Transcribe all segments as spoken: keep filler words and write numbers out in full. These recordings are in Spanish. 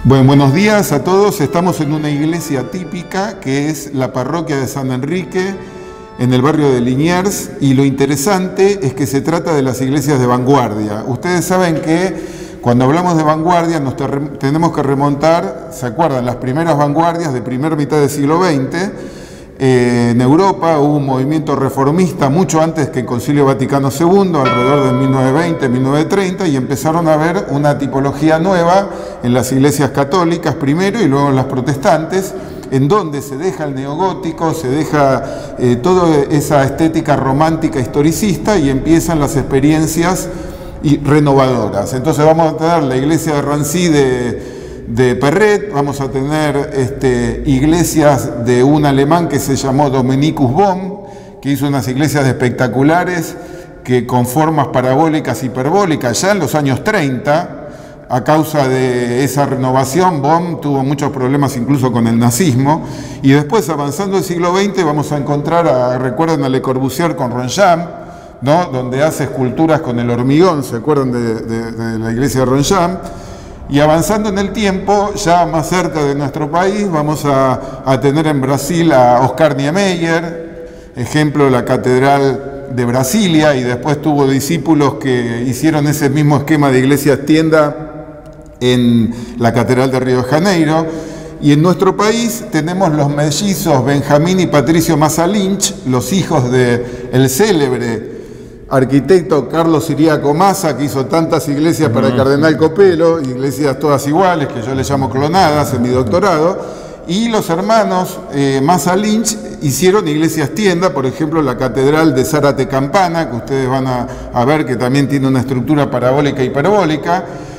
Bueno, buenos días a todos. Estamos en una iglesia típica que es la parroquia de San Enrique en el barrio de Liniers, y lo interesante es que se trata de las iglesias de vanguardia. Ustedes saben que cuando hablamos de vanguardia nos tenemos que remontar, ¿se acuerdan? Las primeras vanguardias de primera mitad del siglo veinte. Eh, en Europa hubo un movimiento reformista mucho antes que el Concilio Vaticano segundo, alrededor de mil novecientos veinte, mil novecientos treinta, y empezaron a ver una tipología nueva en las iglesias católicas primero y luego en las protestantes, en donde se deja el neogótico, se deja eh, toda esa estética romántica historicista y empiezan las experiencias y renovadoras. Entonces vamos a tener la iglesia de Rancy de de Perret, vamos a tener este, iglesias de un alemán que se llamó Dominicus Bohm, que hizo unas iglesias espectaculares que con formas parabólicas, hiperbólicas, ya en los años treinta, a causa de esa renovación. Bohm tuvo muchos problemas incluso con el nazismo, y después avanzando el siglo veinte vamos a encontrar, a, recuerdan a Le Corbusier con Roncham, ¿no? Donde hace esculturas con el hormigón, ¿se acuerdan de, de, de la iglesia de Roncham? Y avanzando en el tiempo, ya más cerca de nuestro país, vamos a, a tener en Brasil a Oscar Niemeyer, ejemplo, la Catedral de Brasilia, y después tuvo discípulos que hicieron ese mismo esquema de iglesias tienda en la Catedral de Río de Janeiro. Y en nuestro país tenemos los mellizos Benjamín y Patricio Massa Lynch, los hijos del célebre arquitecto Carlos Ciriaco Massa, que hizo tantas iglesias para el cardenal Copelo, iglesias todas iguales, que yo les llamo clonadas en mi doctorado, y los hermanos eh, Massa Lynch hicieron iglesias tienda, por ejemplo la Catedral de Zárate Campana, que ustedes van a, a ver que también tiene una estructura parabólica y hiperbólica.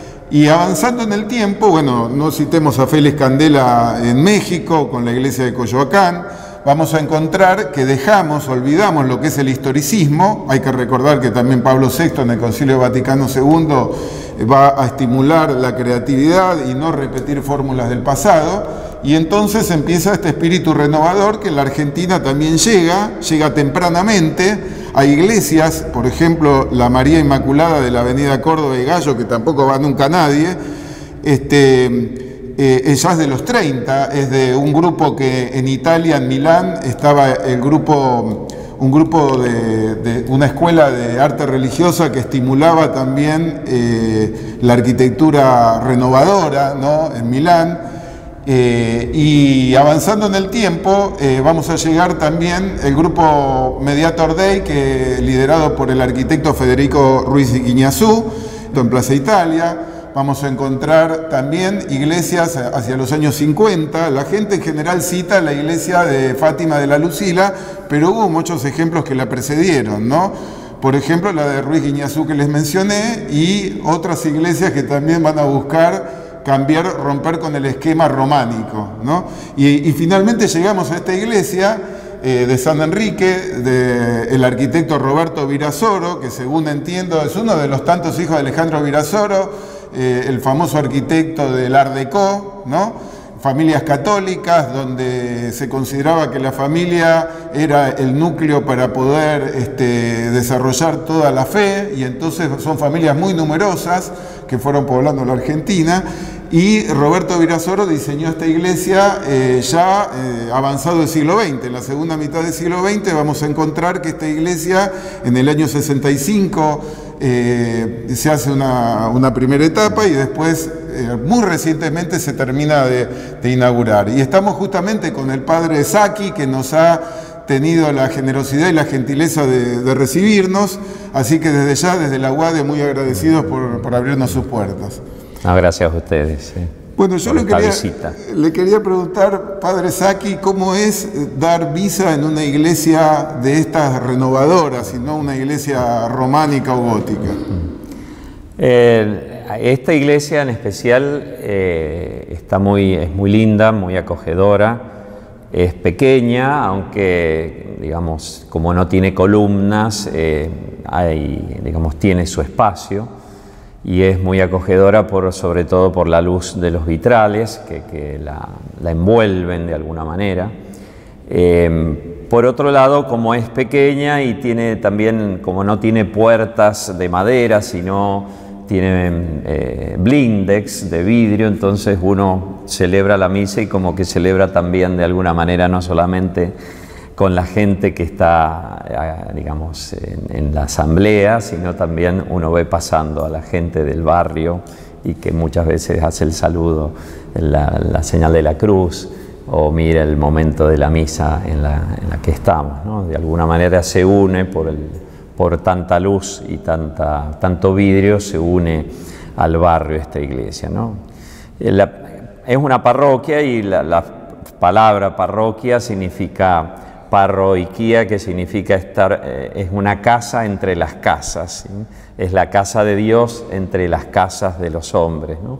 Y avanzando en el tiempo, bueno, no citemos a Félix Candela en México, con la iglesia de Coyoacán, vamos a encontrar que dejamos, olvidamos lo que es el historicismo. Hay que recordar que también Pablo sexto en el Concilio Vaticano segundo va a estimular la creatividad y no repetir fórmulas del pasado, y entonces empieza este espíritu renovador que en la Argentina también llega, llega tempranamente a iglesias, por ejemplo la María Inmaculada de la Avenida Córdoba y Gallo, que tampoco va nunca nadie, este... Eh, ella es de los treinta, es de un grupo que en Italia, en Milán, estaba el grupo, un grupo de, de una escuela de arte religiosa que estimulaba también eh, la arquitectura renovadora, ¿no? En Milán. Eh, y avanzando en el tiempo, eh, vamos a llegar también el grupo Mediator Dei, que liderado por el arquitecto Federico Ruiz Guiñazú, en Plaza Italia. Vamos a encontrar también iglesias hacia los años cincuenta. La gente en general cita la iglesia de Fátima de la Lucila, pero hubo muchos ejemplos que la precedieron, ¿no? Por ejemplo, la de Ruiz Guiñazú que les mencioné, y otras iglesias que también van a buscar cambiar, romper con el esquema románico, ¿no? Y, y finalmente llegamos a esta iglesia eh, de San Enrique, del arquitecto Roberto Virasoro, que según entiendo es uno de los tantos hijos de Alejandro Virasoro, Eh, el famoso arquitecto del Art Deco, ¿no? Familias católicas, donde se consideraba que la familia era el núcleo para poder este, desarrollar toda la fe, y entonces son familias muy numerosas que fueron poblando la Argentina. Y Roberto Virasoro diseñó esta iglesia eh, ya eh, avanzado el siglo veinte. En la segunda mitad del siglo veinte vamos a encontrar que esta iglesia en el año sesenta y cinco eh, se hace una, una primera etapa, y después eh, muy recientemente se termina de, de inaugurar. Y estamos justamente con el padre Saki, que nos ha tenido la generosidad y la gentileza de, de recibirnos, así que desde ya, desde la U A D E, muy agradecidos por, por abrirnos sus puertas. No, gracias a ustedes. Sí. Bueno, yo le quería, le quería preguntar, padre Saki, ¿cómo es dar misa en una iglesia de estas renovadoras y no una iglesia románica o gótica? Eh, esta iglesia en especial eh, está muy, es muy linda, muy acogedora, es pequeña, aunque, digamos, como no tiene columnas, eh, hay, digamos, tiene su espacio. Y es muy acogedora, por, sobre todo por la luz de los vitrales que, que la, la envuelven de alguna manera. Eh, por otro lado, como es pequeña y tiene también, como no tiene puertas de madera, sino tiene eh, blindex de vidrio, entonces uno celebra la misa y como que celebra también de alguna manera, no solamente con la gente que está, digamos, en, en la asamblea, sino también uno ve pasando a la gente del barrio y que muchas veces hace el saludo, la, la señal de la cruz, o mira el momento de la misa en la, en la que estamos, ¿no? De alguna manera se une por, el, por tanta luz y tanta, tanto vidrio, se une al barrio esta iglesia, ¿no? La, es una parroquia y la, la palabra parroquia significa parroquia, que significa estar, eh, es una casa entre las casas, ¿sí? Es la casa de Dios entre las casas de los hombres, ¿no?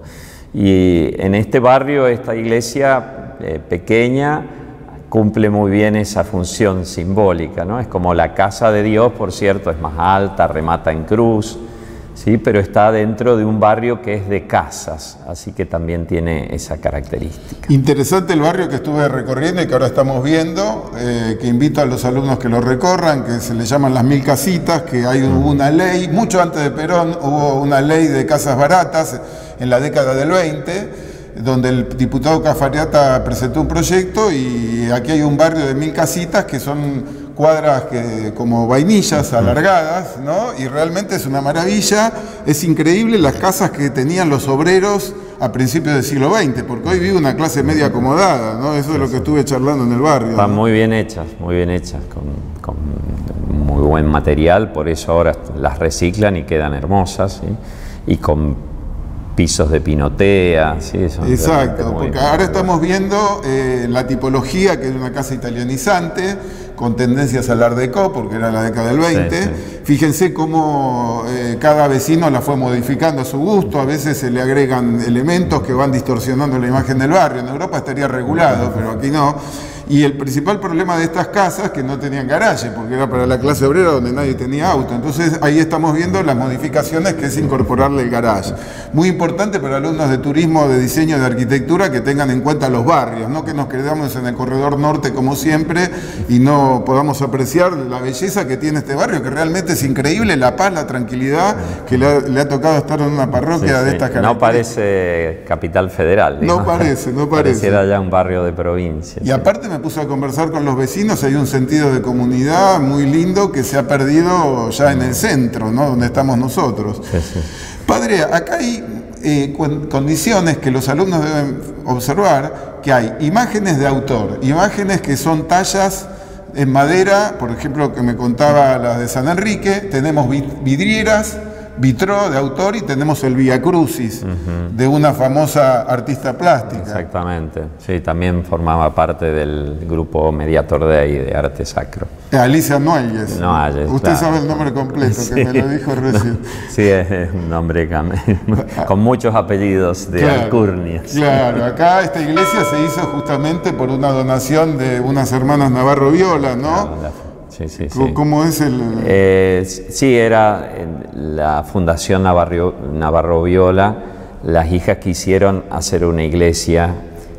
Y en este barrio, esta iglesia eh, pequeña cumple muy bien esa función simbólica, ¿no? Es como la casa de Dios, por cierto, es más alta, remata en cruz, ¿sí? Pero está dentro de un barrio que es de casas, así que también tiene esa característica. Interesante el barrio que estuve recorriendo y que ahora estamos viendo, eh, que invito a los alumnos que lo recorran, que se le llaman las mil casitas, que hay hubo una ley, mucho antes de Perón hubo una ley de casas baratas en la década del veinte, donde el diputado Cafariata presentó un proyecto y aquí hay un barrio de mil casitas que son cuadras que, como vainillas alargadas, ¿no? Y realmente es una maravilla, es increíble las casas que tenían los obreros a principios del siglo veinte, porque hoy vive una clase media acomodada, ¿no? Eso es lo que estuve charlando en el barrio. Están, ¿no? muy bien hechas, muy bien hechas, con, con muy buen material, por eso ahora las reciclan y quedan hermosas, ¿sí? Y con pisos de pinotea, ¿sí? Son exacto, porque bien, ahora estamos viendo eh, la tipología, que es una casa italianizante, con tendencias al Art Deco, porque era la década del veinte. Sí, sí. Fíjense cómo eh, cada vecino la fue modificando a su gusto, a veces se le agregan elementos que van distorsionando la imagen del barrio. En Europa estaría regulado, pero aquí no. Y el principal problema de estas casas, que no tenían garaje, porque era para la clase obrera donde nadie tenía auto. Entonces ahí estamos viendo las modificaciones, que es incorporarle el garaje. Muy importante para alumnos de turismo, de diseño, de arquitectura, que tengan en cuenta los barrios, no que nos quedamos en el corredor norte como siempre y no podamos apreciar la belleza que tiene este barrio, que realmente es increíble, la paz, la tranquilidad, que le ha, le ha tocado estar en una parroquia sí, de sí. estas características. No parece capital federal, digamos. No parece, no parece. Pareciera ya un barrio de provincia. Y sí. aparte me puse a conversar con los vecinos, hay un sentido de comunidad muy lindo que se ha perdido ya en el centro, ¿no? Donde estamos nosotros. Sí, sí. Padre, acá hay eh, condiciones que los alumnos deben observar, que hay imágenes de autor, imágenes que son tallas en madera, por ejemplo, que me contaba las de San Enrique, tenemos vidrieras, vitró de autor y tenemos el Via Crucis uh-huh. de una famosa artista plástica. Exactamente, sí, también formaba parte del grupo Mediator Dei de arte sacro. Alicia Noyes. Noyes, Usted claro. sabe el nombre completo, sí. que me lo dijo recién. Sí, es un nombre con muchos apellidos de claro, alcurnia. Claro, acá esta iglesia se hizo justamente por una donación de unas hermanas Navarro Viola, ¿no? Claro, Sí, sí, sí. ¿Cómo es el...? Eh, sí, era la Fundación Navarro, Navarro Viola. Las hijas quisieron hacer una iglesia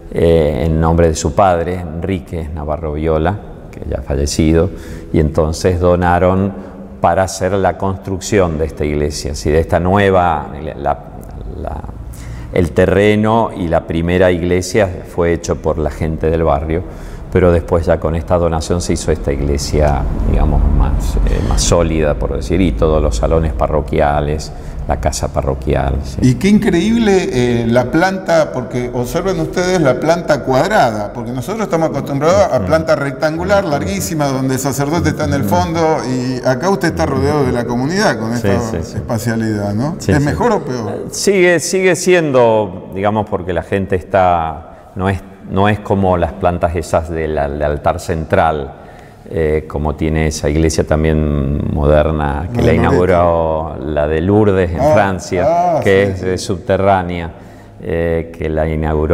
eh, en nombre de su padre, Enrique Navarro Viola, que ya ha fallecido, y entonces donaron para hacer la construcción de esta iglesia, ¿sí? De esta nueva... La, la, el terreno y la primera iglesia fue hecho por la gente del barrio, pero después ya con esta donación se hizo esta iglesia, digamos, más, eh, más sólida, por decir, y todos los salones parroquiales, la casa parroquial. Sí. Y qué increíble eh, la planta, porque observen ustedes la planta cuadrada, porque nosotros estamos acostumbrados a planta rectangular, larguísima, donde el sacerdote está en el fondo, y acá usted está rodeado de la comunidad con esta sí, sí, sí. espacialidad, ¿no? Sí, ¿Es sí. mejor o peor? Sigue, sigue siendo, digamos, porque la gente está, no es No es como las plantas esas del, del altar central, eh, como tiene esa iglesia también moderna, que no, la inauguró no la de Lourdes en ah, Francia, ah, que sí, es sí. subterránea, eh, que la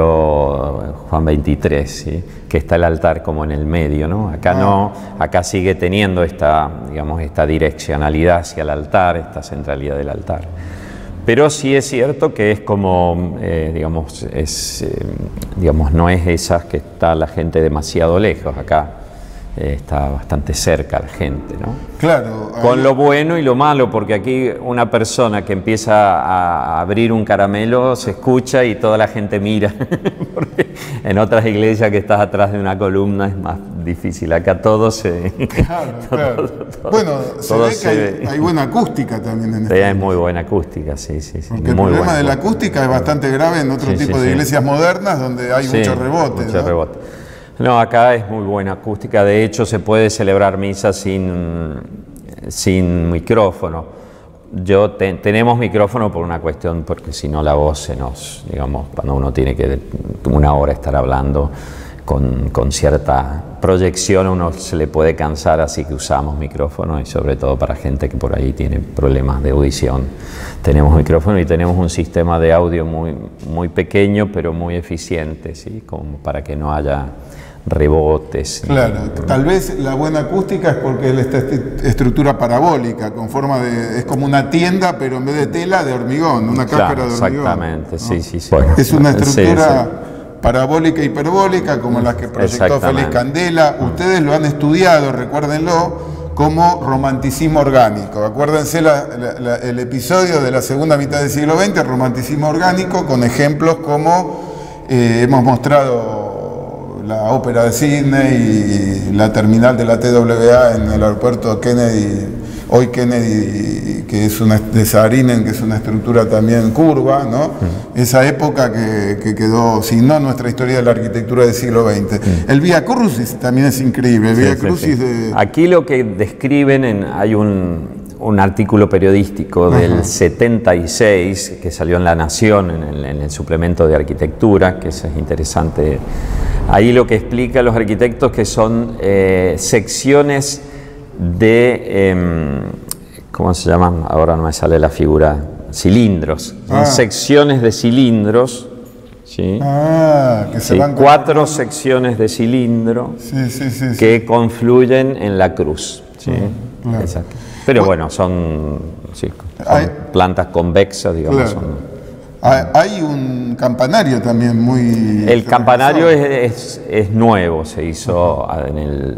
inauguró Juan veintitrés, ¿sí? Que está el altar como en el medio, ¿no? Acá ah. no, acá sigue teniendo esta, digamos, esta direccionalidad hacia el altar, esta centralidad del altar. Pero sí es cierto que es como, eh, digamos, es, eh, digamos, no es esas que está la gente demasiado lejos. Acá eh, está bastante cerca la gente, ¿no? Claro. Con ahí... lo bueno y lo malo, porque aquí una persona que empieza a abrir un caramelo se escucha y toda la gente mira. Porque en otras iglesias que estás atrás de una columna es más difícil. Acá todo se... Claro, claro. Todo, todo, bueno, se todo ve que se hay, ve. hay buena acústica también en esta. Sí, hay muy buena acústica, sí, sí. sí. Porque muy el problema de la acústica es bastante grave en otro sí, tipo sí, de sí. iglesias modernas donde hay sí, mucho rebote. Mucho ¿no? rebote. No, acá es muy buena acústica. De hecho, se puede celebrar misa sin, sin micrófono. Yo te, tenemos micrófono por una cuestión, porque si no la voz se nos, digamos, cuando uno tiene que una hora estar hablando con, con cierta proyección, uno se le puede cansar, así que usamos micrófono, y sobre todo para gente que por ahí tiene problemas de audición. Tenemos micrófono y tenemos un sistema de audio muy, muy pequeño, pero muy eficiente, ¿sí? Como para que no haya rebotes. Claro, tal vez la buena acústica es porque es esta estructura parabólica, con forma de, es como una tienda, pero en vez de tela, de hormigón, una cáscara claro, de hormigón. Exactamente, ¿no? sí, sí, sí. Es una estructura sí, sí. parabólica e hiperbólica, como las que proyectó Félix Candela. Ustedes lo han estudiado, recuérdenlo, como romanticismo orgánico. Acuérdense la, la, la, el episodio de la segunda mitad del siglo veinte, romanticismo orgánico, con ejemplos como eh, hemos mostrado la ópera de Sydney y la terminal de la T W A en el aeropuerto Kennedy, hoy Kennedy, que es una de Saarinen, que es una estructura también curva, ¿no? Mm. Esa época que, que quedó, signó nuestra historia de la arquitectura del siglo veinte. Mm. El Vía Crucis también es increíble, el sí, Vía sí, Crucis sí. de... Aquí lo que describen, en, hay un, un artículo periodístico del Ajá. setenta y seis que salió en La Nación, en el, en el suplemento de arquitectura, que eso es interesante. Ahí lo que explica a los arquitectos que son eh, secciones de, eh, ¿cómo se llaman? Ahora no me sale la figura, cilindros. Son ah. secciones de cilindros, ¿sí? Ah, que se sí, van cuatro con... secciones de cilindro sí, sí, sí, que sí. confluyen en la cruz, ¿sí? Ah, claro. Exacto. Pero bueno, son, sí, son hay... plantas convexas, digamos. Claro. Son... Hay un campanario también muy... El campanario es, es, es nuevo, se hizo en el,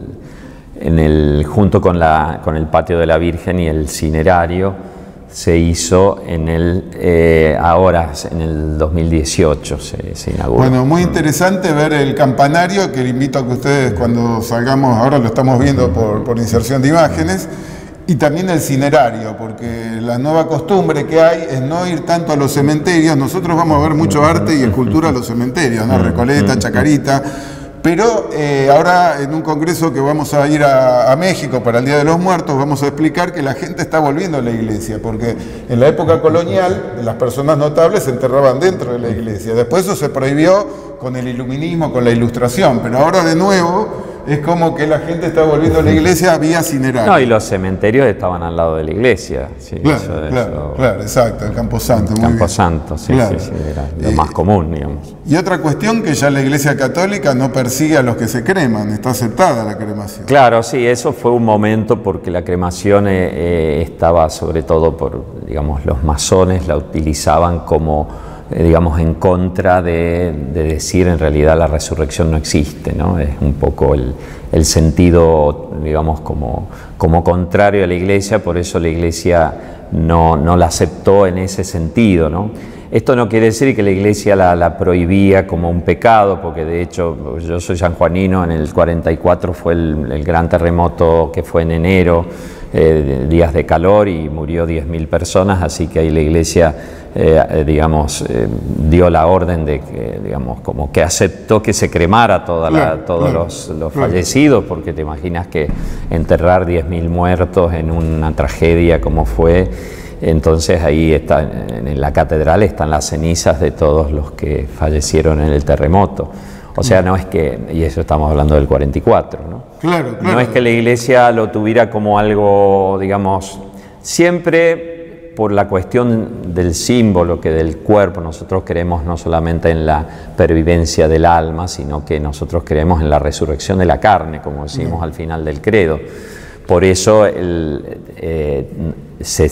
en el, junto con, la, con el patio de la Virgen y el cinerario, se hizo en el, eh, ahora en el dos mil dieciocho, se, se inauguró. Bueno, muy interesante ver el campanario, que le invito a que ustedes cuando salgamos, ahora lo estamos viendo por, por inserción de imágenes, y también el cinerario, porque la nueva costumbre que hay es no ir tanto a los cementerios. Nosotros vamos a ver mucho arte y escultura a los cementerios, ¿no? Recoleta, Chacarita, pero eh, ahora en un congreso que vamos a ir a, a México para el Día de los Muertos, vamos a explicar que la gente está volviendo a la iglesia, porque en la época colonial las personas notables se enterraban dentro de la iglesia. Después eso se prohibió con el iluminismo, con la ilustración, pero ahora de nuevo... Es como que la gente está volviendo a la iglesia vía cinerario. No, y los cementerios estaban al lado de la iglesia. Sí, claro, eso, claro, eso, claro, exacto, el Camposanto. El Camposanto, sí, claro. sí, sí, era lo eh, más común, digamos. Y otra cuestión, que ya la Iglesia Católica no persigue a los que se creman, está aceptada la cremación. Claro, sí, eso fue un momento porque la cremación eh, eh, estaba sobre todo por, digamos, los masones la utilizaban como... digamos, en contra de, de decir en realidad la resurrección no existe, ¿no? Es un poco el, el sentido, digamos, como, como contrario a la Iglesia, por eso la Iglesia no, no la aceptó en ese sentido, ¿no? Esto no quiere decir que la Iglesia la, la prohibía como un pecado, porque de hecho yo soy sanjuanino, en el cuarenta y cuatro fue el, el gran terremoto que fue en enero, eh, días de calor y murió diez mil personas, así que ahí la Iglesia Eh, digamos, eh, dio la orden de que, digamos, como que aceptó que se cremara toda la, claro, todos claro, los, los claro. fallecidos, porque te imaginas que enterrar diez mil muertos en una tragedia como fue, entonces ahí está, en la catedral están las cenizas de todos los que fallecieron en el terremoto. O sea, no es que, y eso estamos hablando del cuarenta y cuatro, ¿no? Claro, claro. No es que la Iglesia lo tuviera como algo, digamos, siempre... por la cuestión del símbolo, que del cuerpo, nosotros creemos no solamente en la pervivencia del alma, sino que nosotros creemos en la resurrección de la carne, como decimos al final del credo. Por eso el, eh, se,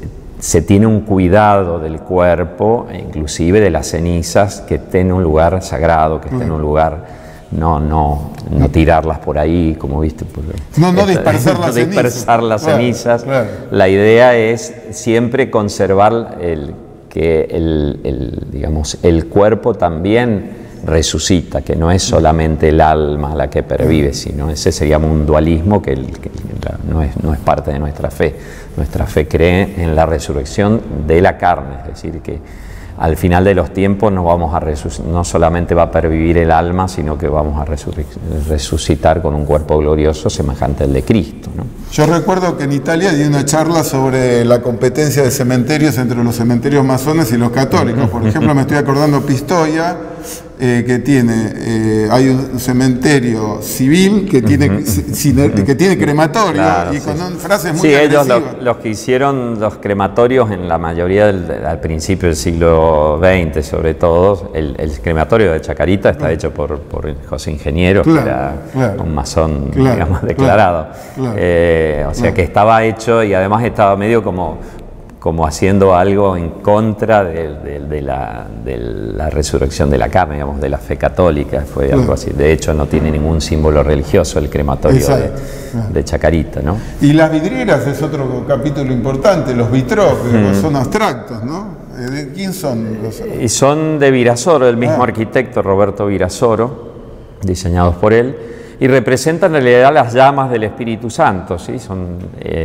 se tiene un cuidado del cuerpo, inclusive de las cenizas, que esté en un lugar sagrado, que esté en un lugar no, no, no tirarlas por ahí, como viste. Por, no, no dispersar las no dispersar las claro, cenizas. Claro. La idea es siempre conservar el, que el, el, digamos, el cuerpo también resucita, que no es solamente el alma la que pervive, sino ese sería un dualismo que, el, que no, es, no es parte de nuestra fe. Nuestra fe cree en la resurrección de la carne, es decir, que al final de los tiempos no, vamos a no solamente va a pervivir el alma, sino que vamos a resucitar con un cuerpo glorioso semejante al de Cristo, ¿no? Yo recuerdo que en Italia di una charla sobre la competencia de cementerios entre los cementerios masones y los católicos. Por ejemplo, me estoy acordando Pistoia, eh, que tiene, eh, hay un cementerio civil que tiene, uh-huh. sin, que tiene crematorio, claro, y sí, con un, frases muy sí, agresivas. ellos los, los que hicieron los crematorios en la mayoría del, al principio del siglo veinte, sobre todo, el, el crematorio de Chacarita está uh-huh. hecho por, por José Ingeniero, claro, que era claro, un masón, claro, digamos, declarado. Claro, eh, o sea claro. que estaba hecho y además estaba medio como... como haciendo algo en contra de, de, de, la, de la resurrección de la carne, digamos, de la fe católica, fue algo así. De hecho, no tiene ningún símbolo religioso el crematorio de, de Chacarita, ¿no? Y las vidrieras es otro capítulo importante, los vitrós, que mm. son abstractos, ¿no? ¿De quién son? Los... Y son de Virasoro, el mismo ah. arquitecto Roberto Virasoro, diseñados por él, y representan en realidad las llamas del Espíritu Santo, ¿sí? Son...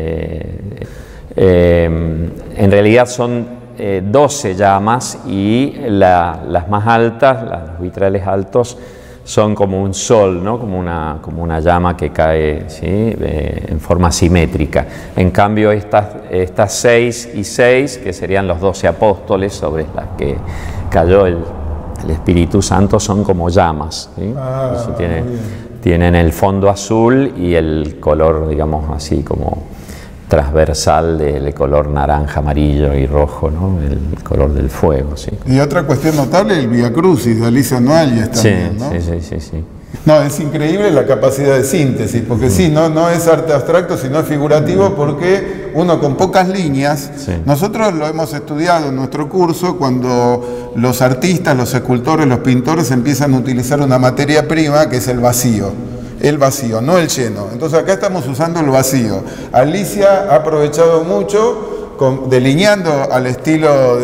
Eh, Eh, en realidad son eh, doce llamas y la, las más altas, los vitrales altos, son como un sol, ¿no? como, una, como una llama que cae, ¿sí? eh, en forma simétrica. En cambio, estas, estas seis y seis, que serían los doce apóstoles sobre las que cayó el, el Espíritu Santo, son como llamas. ¿Sí? Ah, Eso tiene, tienen el fondo azul y el color, digamos así, como transversal del color naranja, amarillo y rojo, ¿no? El color del fuego, ¿sí? Y otra cuestión notable, el Via Crucis de Alicia Noailles también, sí, ¿no? Sí, sí, sí, sí. No, es increíble la capacidad de síntesis, porque sí, no, no es arte abstracto, sino es figurativo, porque uno con pocas líneas, sí. Nosotros lo hemos estudiado en nuestro curso, cuando los artistas, los escultores, los pintores empiezan a utilizar una materia prima que es el vacío. El vacío, no el lleno. Entonces acá estamos usando el vacío. Alicia ha aprovechado mucho, con, delineando al estilo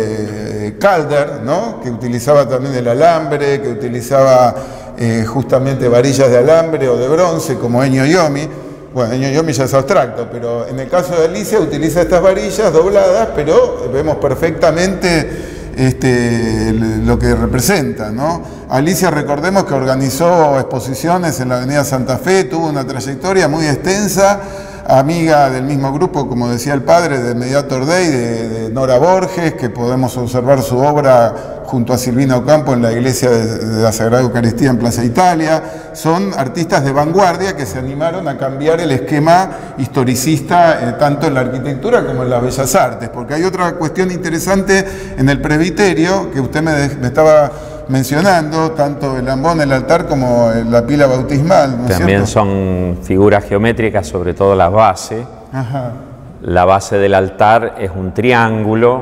de Calder, ¿no? Que utilizaba también el alambre, que utilizaba eh, justamente varillas de alambre o de bronce, como Ennio Yomi. Bueno, Ennio Yomi ya es abstracto, pero en el caso de Alicia utiliza estas varillas dobladas, pero vemos perfectamente Este, lo que representa, ¿no? Alicia, recordemos que organizó exposiciones en la Avenida Santa Fe, tuvo una trayectoria muy extensa, amiga del mismo grupo, como decía el padre, de Mediator Dei, de, de Nora Borges, que podemos observar su obra junto a Silvina Ocampo en la iglesia de, de la Sagrada Eucaristía en Plaza Italia. Son artistas de vanguardia que se animaron a cambiar el esquema historicista, eh, tanto en la arquitectura como en las bellas artes, porque hay otra cuestión interesante en el presbiterio, que usted me, me estaba mencionando, tanto el ambón, el altar, como la pila bautismal, ¿no es También cierto? Son figuras geométricas, sobre todo la base. Ajá. La base del altar es un triángulo,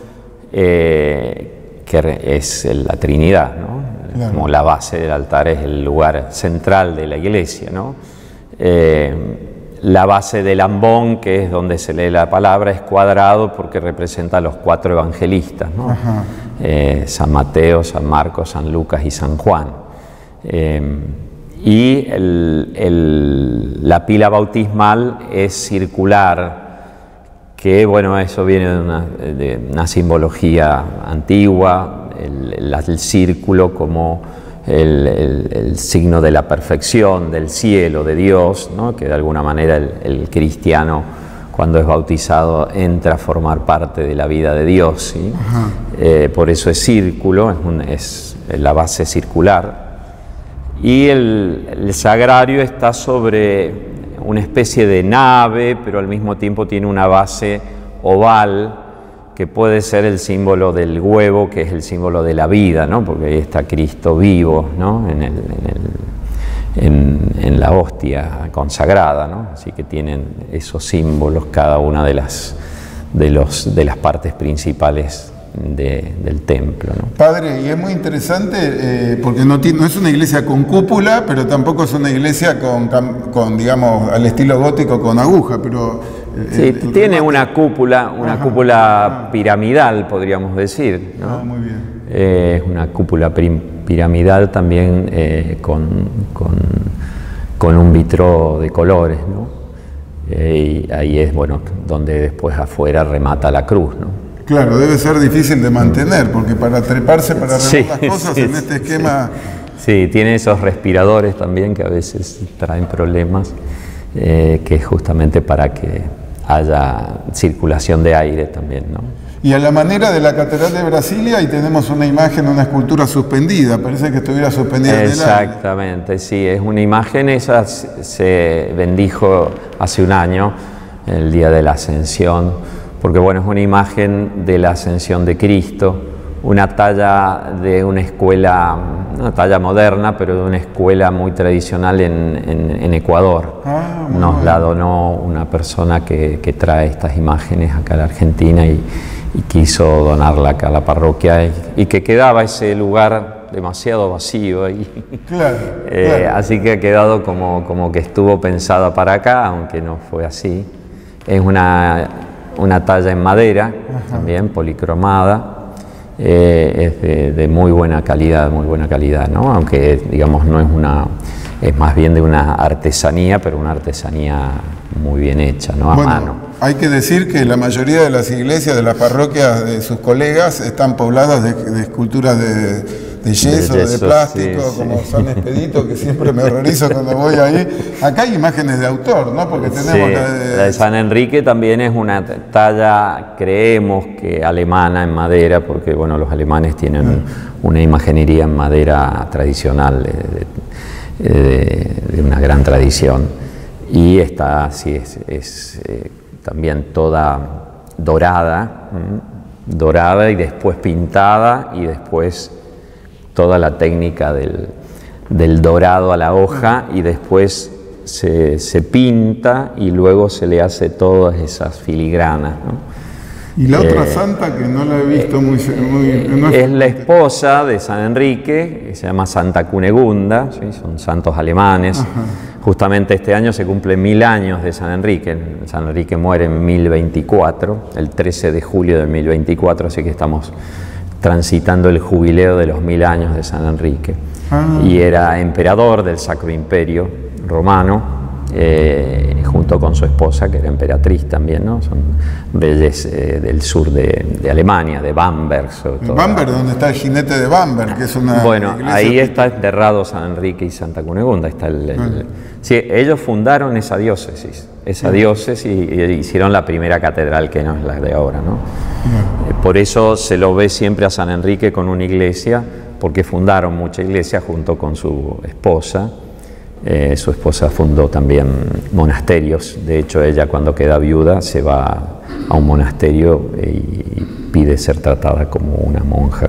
eh, que es la Trinidad, ¿no? Claro. Como la base del altar es el lugar central de la iglesia, ¿no? Eh, la base del ambón, que es donde se lee la palabra, es cuadrado porque representa a los cuatro evangelistas, ¿no? Eh, San Mateo, San Marcos, San Lucas y San Juan. Eh, y el, el, la pila bautismal es circular, que bueno, eso viene de una, de una simbología antigua, el, el, el círculo como el, el, el signo de la perfección, del cielo, de Dios, ¿no? Que de alguna manera el, el cristiano, cuando es bautizado, entra a formar parte de la vida de Dios, ¿sí? Eh, por eso es círculo, es, un, es la base circular. Y el, el sagrario está sobre una especie de nave, pero al mismo tiempo tiene una base oval, que puede ser el símbolo del huevo, que es el símbolo de la vida, ¿no? Porque ahí está Cristo vivo, ¿no? en, el, en, el, en, en la hostia consagrada, ¿no? Así que tienen esos símbolos cada una de las, de los, de las partes principales de, del templo, ¿no? Padre, y es muy interesante eh, porque no, tiene, no es una iglesia con cúpula, pero tampoco es una iglesia con, con digamos, al estilo gótico con aguja, pero... Eh, sí, el, el tiene remate... una cúpula, una Ajá. cúpula ah. piramidal, podríamos decir, ¿no? Ah, muy bien. Eh, es una cúpula piramidal también eh, con, con, con un vitro de colores, ¿no? Eh, y ahí es, bueno, donde después afuera remata la cruz, ¿no? Claro, debe ser difícil de mantener, porque para treparse, para arreglar sí, las cosas sí, en este esquema... Sí, tiene esos respiradores también que a veces traen problemas, eh, que es justamente para que haya circulación de aire también, ¿no? Y a la manera de la Catedral de Brasilia, ahí tenemos una imagen, una escultura suspendida, parece que estuviera suspendida en el aire. Exactamente, sí, es una imagen, esa se bendijo hace un año, el día de la Ascensión, porque bueno, es una imagen de la Ascensión de Cristo, una talla de una escuela, una talla moderna, pero de una escuela muy tradicional en, en, en Ecuador. Ah, Nos bueno. la donó una persona que, que trae estas imágenes acá a la Argentina y y quiso donarla acá a la parroquia y, y que quedaba ese lugar demasiado vacío ahí. Claro, eh, claro. Así que ha quedado como, como que estuvo pensada para acá, aunque no fue así. Es una, una talla en madera, Ajá. también policromada, eh, es de, de muy buena calidad, muy buena calidad, ¿no? Aunque digamos no es una, es más bien de una artesanía, pero una artesanía muy bien hecha, ¿no? A bueno, mano. Hay que decir que la mayoría de las iglesias de las parroquias de sus colegas están pobladas de, de esculturas de, de, yeso, de yeso, de plástico, sí, como sí. San Expedito, que siempre me horrorizo cuando voy ahí. Acá hay imágenes de autor, ¿no? Porque tenemos sí, la de... la de San Enrique también es una talla, creemos que alemana en madera, porque bueno, los alemanes tienen ah. una imaginería en madera tradicional de, de, de una gran tradición. Y esta sí es, es eh, también toda dorada, ¿m? dorada y después pintada y después toda la técnica del, del dorado a la hoja y después se, se pinta y luego se le hace todas esas filigranas, ¿no? Y la otra eh, santa que no la he visto muy... muy no es, es la esposa de San Enrique, que se llama Santa Cunegunda, ¿sí? Son santos alemanes. Ajá. Justamente este año se cumplen mil años de San Enrique. San Enrique muere en mil veinticuatro, el trece de julio de mil veinticuatro, así que estamos transitando el jubileo de los mil años de San Enrique. Ah. Y era emperador del Sacro Imperio Romano, Eh, junto con su esposa, que era emperatriz también, ¿no? Son reyes eh, del sur de, de Alemania, de Bamberg, sobre todo. Bamberg, donde está el jinete de Bamberg, que es una Bueno, ahí que... está enterrado San Enrique y Santa Cunegunda. Está el, el... Ah. Sí, ellos fundaron esa diócesis, esa sí. diócesis y, y hicieron la primera catedral, que no es la de ahora, ¿no? Ah. Eh, por eso se lo ve siempre a San Enrique con una iglesia, porque fundaron mucha iglesia junto con su esposa. Eh, su esposa fundó también monasterios. De hecho, ella cuando queda viuda se va a un monasterio y pide ser tratada como una monja,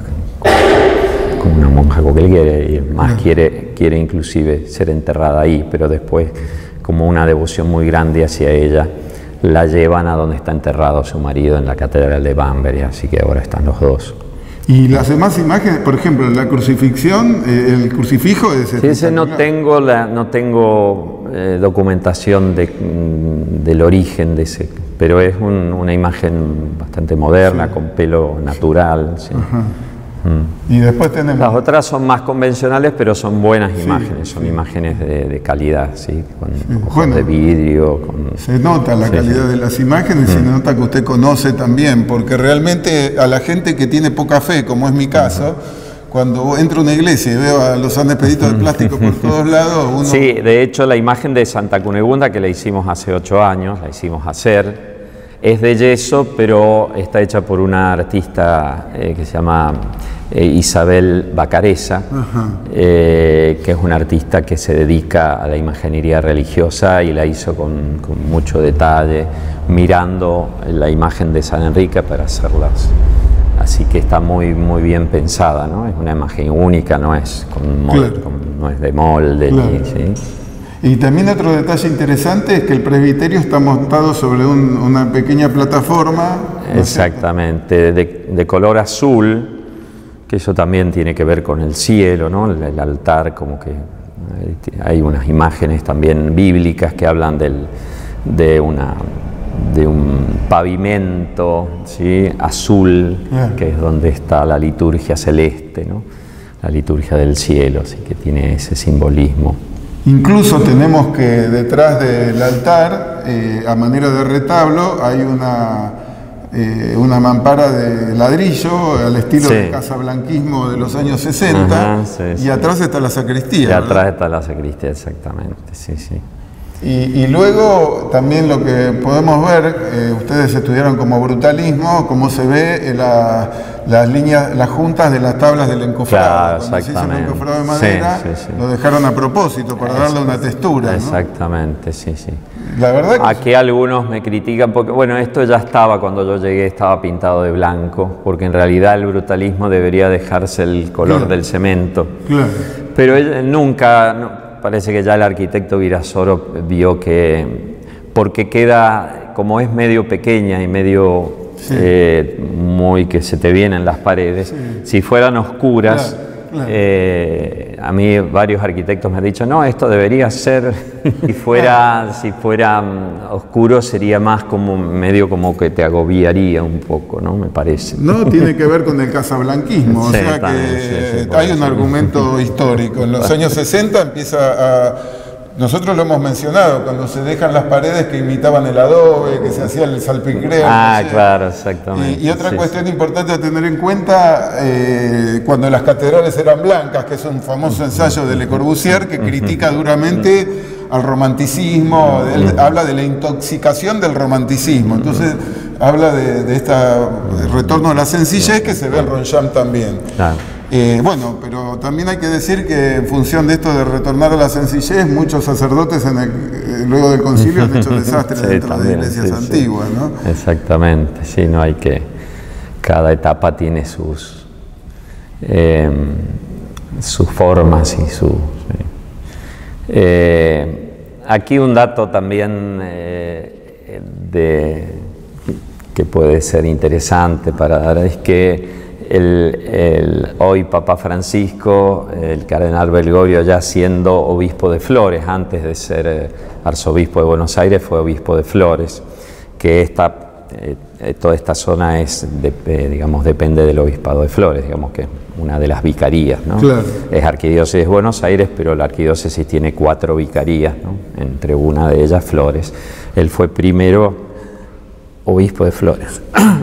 como una monja como él quiere, y más quiere, quiere inclusive ser enterrada ahí, pero después, como una devoción muy grande hacia ella, la llevan a donde está enterrado su marido, en la catedral de Bamberg, así que ahora están los dos. Y las demás imágenes, por ejemplo, la crucifixión, eh, el crucifijo es... Sí, ese no tengo, la, no tengo eh, documentación de, del origen de ese, pero es un, una imagen bastante moderna, sí. con pelo natural. Sí. Ajá. Mm. Y después tenemos... Las otras son más convencionales, pero son buenas sí, imágenes, son sí. imágenes de, de calidad, ¿sí? Con sí. ojos bueno, de vidrio. Con... Se nota la sí, calidad sí. de las imágenes, mm. se nota que usted conoce también, porque realmente a la gente que tiene poca fe, como es mi caso, mm. cuando entro a una iglesia y veo a los San Expedito de plástico por todos lados, uno... Sí, de hecho la imagen de Santa Cunegunda, que la hicimos hace ocho años, la hicimos hacer, es de yeso, pero está hecha por una artista eh, que se llama eh, Isabel Bacareza, eh, que es una artista que se dedica a la imaginería religiosa y la hizo con, con mucho detalle, mirando la imagen de San Enrique para hacerlas. Así que está muy, muy bien pensada, ¿no? Es una imagen única, no es, con molde, claro. con, no es de molde. Claro. Ni, ¿sí? Y también otro detalle interesante es que el presbiterio está montado sobre un, una pequeña plataforma. ¿No? Exactamente, de, de color azul, que eso también tiene que ver con el cielo, ¿no? El, el altar, como que hay unas imágenes también bíblicas que hablan del, de, una, de un pavimento, ¿sí? Azul, yeah. que es donde está la liturgia celeste, ¿no? La liturgia del cielo, así que tiene ese simbolismo. Incluso tenemos que detrás del altar, eh, a manera de retablo, hay una, eh, una mampara de ladrillo al estilo sí. del casablanquismo de los años sesenta. Ajá, sí, y sí. atrás está la sacristía. Y atrás ¿verdad? Está la sacristía, exactamente, sí, sí. Y, y luego también lo que podemos ver, eh, ustedes estudiaron como brutalismo, cómo se ve en la, las líneas, las juntas de las tablas del encofrado. Claro, cuando se hizo el encofrado de madera, sí, sí, sí. lo dejaron a propósito para darle una textura. Exactamente, ¿no? sí, sí. La verdad que aquí algunos me critican porque, bueno, esto ya estaba cuando yo llegué, estaba pintado de blanco, porque en realidad el brutalismo debería dejarse el color claro. del cemento. Claro. Pero él nunca... No, parece que ya el arquitecto Virasoro vio que, porque queda, como es medio pequeña y medio sí. eh, muy que se te vienen las paredes, sí. si fueran oscuras, claro, claro. Eh, a mí varios arquitectos me han dicho, no, esto debería ser, si fuera, si fuera um, oscuro sería más como medio como que te agobiaría un poco, ¿no? Me parece. No, tiene que ver con el casablanquismo, sí, o sea también, que sí, sí, hay un argumento histórico. En los años sesenta empieza a... Nosotros lo hemos mencionado, cuando se dejan las paredes que imitaban el adobe, que se hacía el salpicreo. Ah, claro, exactamente. Y, y otra sí, cuestión sí. importante a tener en cuenta, eh, cuando las catedrales eran blancas, que es un famoso ensayo de Le Corbusier, que critica duramente al romanticismo, él habla de la intoxicación del romanticismo. Entonces, habla de, de este retorno a la sencillez que se ve en Roncham también. Claro. Eh, bueno, pero también hay que decir que en función de esto de retornar a la sencillez, muchos sacerdotes en el, eh, luego del concilio han hecho desastres sí, dentro también, de iglesias sí, antiguas, sí. ¿no? Exactamente, sí, no hay que... Cada etapa tiene sus, eh, sus formas y su... Sí. Eh, aquí un dato también eh, de, que puede ser interesante para dar es que El, el hoy Papa Francisco, el cardenal Bergoglio, ya siendo obispo de Flores, antes de ser eh, arzobispo de Buenos Aires, fue obispo de Flores, que esta, eh, toda esta zona es, de, eh, digamos, depende del obispado de Flores, digamos que es una de las vicarías, ¿no? Claro. Es arquidiócesis de Buenos Aires, pero la arquidiócesis tiene cuatro vicarías, ¿no? Entre una de ellas Flores. Él fue primero obispo de Flores.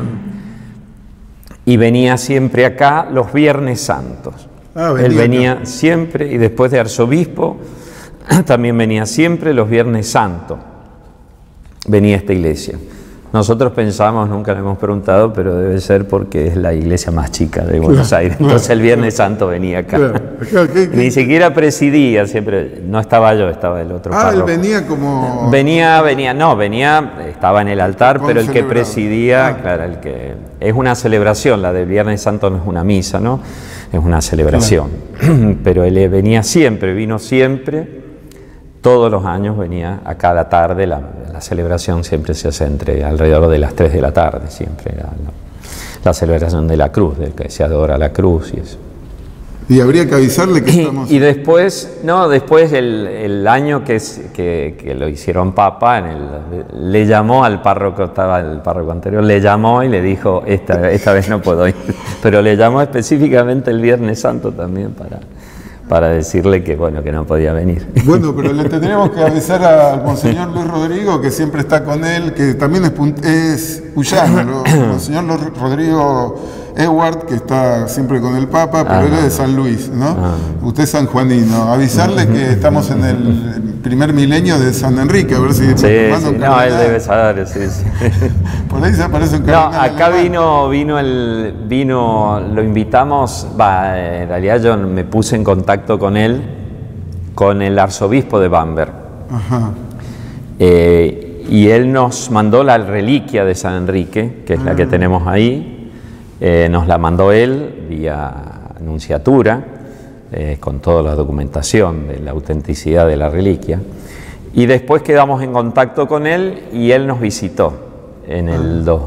Y venía siempre acá los Viernes Santos. Ah, venía Él venía acá. siempre, y después de arzobispo, también venía siempre los Viernes Santos. Venía a esta iglesia. Nosotros pensamos, nunca le hemos preguntado, pero debe ser porque es la iglesia más chica de Buenos claro, Aires. Entonces claro, el Viernes claro. Santo venía acá. Claro, claro, ¿qué, qué? Ni siquiera presidía, siempre, no estaba yo, estaba el otro Ah, párroco. Él venía como... Venía, venía, no, venía, estaba en el altar, pero el que presidía, ah. claro, el que... Es una celebración, la del Viernes Santo no es una misa, ¿no? Es una celebración. Claro. Pero él venía siempre, vino siempre... Todos los años venía a cada tarde, la, la celebración siempre se hace entre alrededor de las tres de la tarde, siempre era la, la celebración de la cruz, del que se adora la cruz y eso. Y habría que avisarle que estamos... Y, y después, no, después el, el año que, es, que, que lo hicieron papa, en el, le llamó al párroco, estaba el párroco anterior, le llamó y le dijo, esta, esta vez no puedo ir, pero le llamó específicamente el Viernes Santo también para... para decirle que bueno que no podía venir. Bueno, pero le tendríamos que avisar al monseñor Luis Rodrigo, que siempre está con él, que también es, es cuyano, el monseñor Rodrigo Ewart, que está siempre con el Papa, pero ah, él no, es de San Luis, ¿no? Ah, Usted es sanjuanino. Avisarle que estamos en el primer milenio de San Enrique, a ver si... Sí, sí. No, él debe saber, sí, sí. Por ahí se aparece un cardenal. No, acá vino, vino, el, vino, lo invitamos, va, en realidad yo me puse en contacto con él, con el arzobispo de Bamberg. Ajá. Eh, y él nos mandó la reliquia de San Enrique, que es ah. la que tenemos ahí. Eh, nos la mandó él vía nunciatura, eh, con toda la documentación de la autenticidad de la reliquia. Y después quedamos en contacto con él y él nos visitó en el dos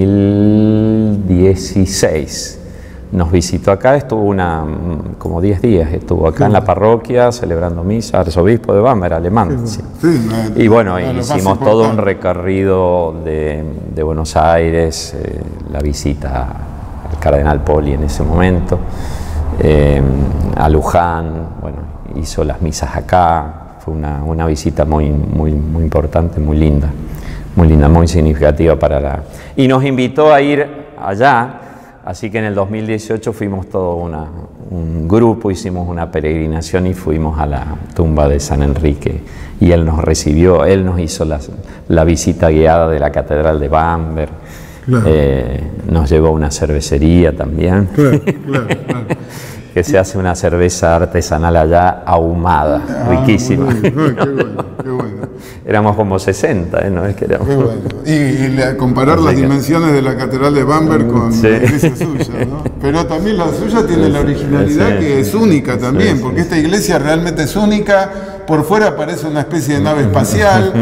mil dieciséis. Nos visitó acá, estuvo una, como diez días, estuvo acá sí. en la parroquia celebrando misa, arzobispo de Bamberg, alemán. Sí, sí. Sí, y bueno, no, hicimos todo un recorrido de, de Buenos Aires, eh, la visita al cardenal Poli en ese momento, eh, a Luján, bueno, hizo las misas acá, fue una, una visita muy, muy, muy importante, muy linda, muy linda, muy significativa para la... Y nos invitó a ir allá. Así que en el dos mil dieciocho fuimos todo una, un grupo, hicimos una peregrinación y fuimos a la tumba de San Enrique. Y él nos recibió, él nos hizo la, la visita guiada de la Catedral de Bamberg. Claro. Eh, nos llevó a una cervecería también. Claro, claro, claro. Que se hace una cerveza artesanal allá ahumada, ah, riquísima. Muy bien. No, qué bueno, qué bueno. Éramos como sesenta, ¿eh? ¿No es que éramos? Qué bueno. Y, y comparar las dimensiones de la Catedral de Bamberg con sí. la iglesia suya, ¿no? Pero también la suya tiene la originalidad sí, que es única también, sí, porque sí. esta iglesia realmente es única. Por fuera parece una especie de nave espacial,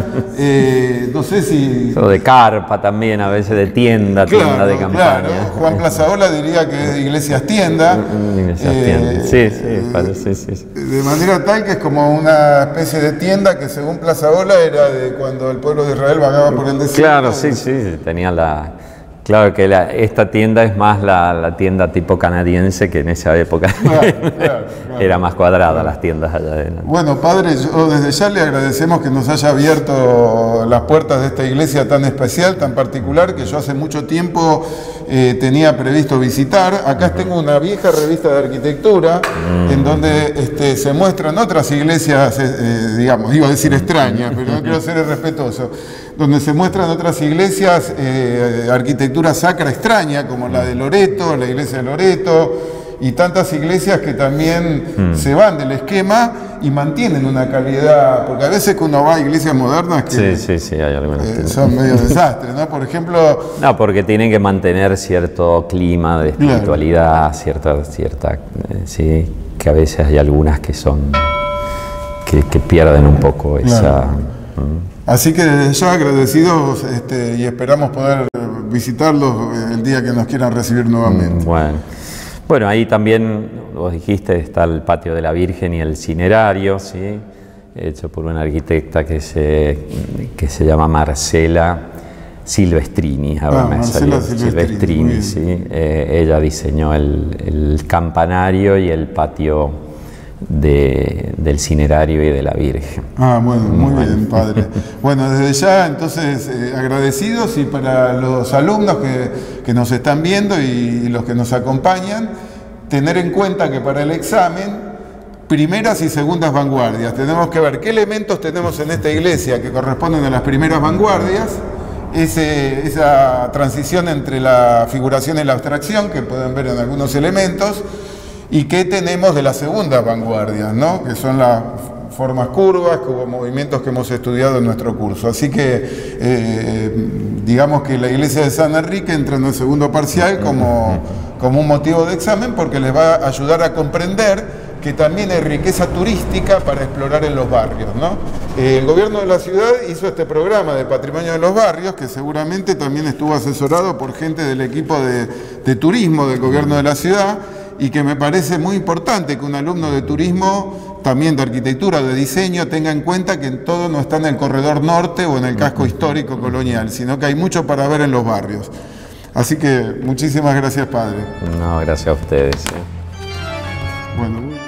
eh, no sé si... O de carpa también, a veces de tienda, claro, tienda de campaña. Claro. Juan Plazaola diría que es iglesias tienda. Iglesias eh, tienda, sí, sí, eh, parece, sí, sí. De manera tal que es como una especie de tienda que según Plazaola era de cuando el pueblo de Israel vagaba por el desierto. Claro, sí, sí, tenía la... Claro que la, esta tienda es más la, la tienda tipo canadiense, que en esa época claro, claro, claro, era más cuadrada claro. las tiendas allá adentro. Bueno, padre, yo desde ya le agradecemos que nos haya abierto las puertas de esta iglesia tan especial, tan particular, que yo hace mucho tiempo eh, tenía previsto visitar. Acá uh-huh. tengo una vieja revista de arquitectura uh-huh. en donde este, se muestran otras iglesias, eh, digamos, iba a decir extrañas, pero no quiero ser irrespetuoso, donde se muestran otras iglesias, eh, arquitectura sacra extraña, como la de Loreto, la iglesia de Loreto, y tantas iglesias que también mm. se van del esquema y mantienen una calidad, porque a veces que uno va a iglesias modernas que sí, sí, sí, hay algunas eh, son medio desastres, ¿no? Por ejemplo... No, porque tienen que mantener cierto clima de espiritualidad, claro. cierta, cierta eh, sí, que a veces hay algunas que son, que, que pierden un poco claro. esa... Mm. Así que desde ya agradecidos este, y esperamos poder visitarlos el día que nos quieran recibir nuevamente. Bueno, bueno ahí también, vos dijiste, está el patio de la Virgen y el cinerario, ¿sí? Hecho por una arquitecta que se, que se llama Marcela Silvestrini. Ahora ah, me Marcela Silvestrini, Silvestrini sí. eh, ella diseñó el, el campanario y el patio De, del cinerario y de la Virgen. Ah, bueno, muy bueno. bien, padre. Bueno, desde ya, entonces, eh, agradecidos, y para los alumnos que, que nos están viendo y, y los que nos acompañan, tener en cuenta que para el examen, primeras y segundas vanguardias, tenemos que ver qué elementos tenemos en esta iglesia que corresponden a las primeras vanguardias, ese, esa transición entre la figuración y la abstracción, que pueden ver en algunos elementos, y qué tenemos de las segundas vanguardias, ¿no? Que son las formas curvas, como movimientos que hemos estudiado en nuestro curso. Así que eh, digamos que la iglesia de San Enrique entra en el segundo parcial como, como un motivo de examen, porque les va a ayudar a comprender que también hay riqueza turística para explorar en los barrios, ¿no? Eh, el gobierno de la ciudad hizo este programa de Patrimonio de los Barrios, que seguramente también estuvo asesorado por gente del equipo de, de turismo del gobierno de la ciudad, y que me parece muy importante que un alumno de turismo, también de arquitectura, de diseño, tenga en cuenta que todo no está en el corredor norte o en el casco histórico colonial, sino que hay mucho para ver en los barrios. Así que muchísimas gracias, padre. No, gracias a ustedes. ¿eh? Bueno,